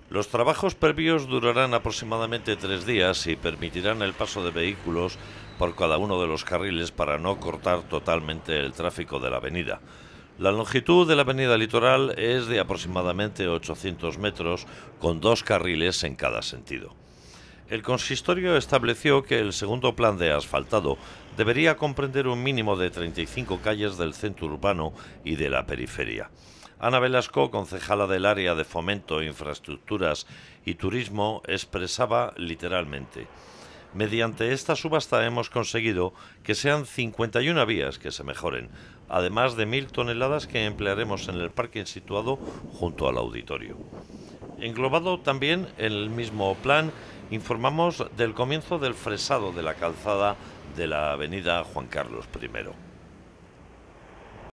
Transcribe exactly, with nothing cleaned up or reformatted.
Los trabajos previos durarán aproximadamente tres días y permitirán el paso de vehículos por cada uno de los carriles para no cortar totalmente el tráfico de la avenida. La longitud de la avenida Litoral es de aproximadamente ochocientos metros, con dos carriles en cada sentido. El consistorio estableció que el segundo plan de asfaltado debería comprender un mínimo de treinta y cinco calles del centro urbano y de la periferia. Ana Velasco, concejala del área de Fomento, Infraestructuras y Turismo, expresaba literalmente: mediante esta subasta hemos conseguido que sean cincuenta y una vías que se mejoren, además de mil toneladas que emplearemos en el parking situado junto al auditorio. Englobado también en el mismo plan, informamos del comienzo del fresado de la calzada de la avenida Juan Carlos primero.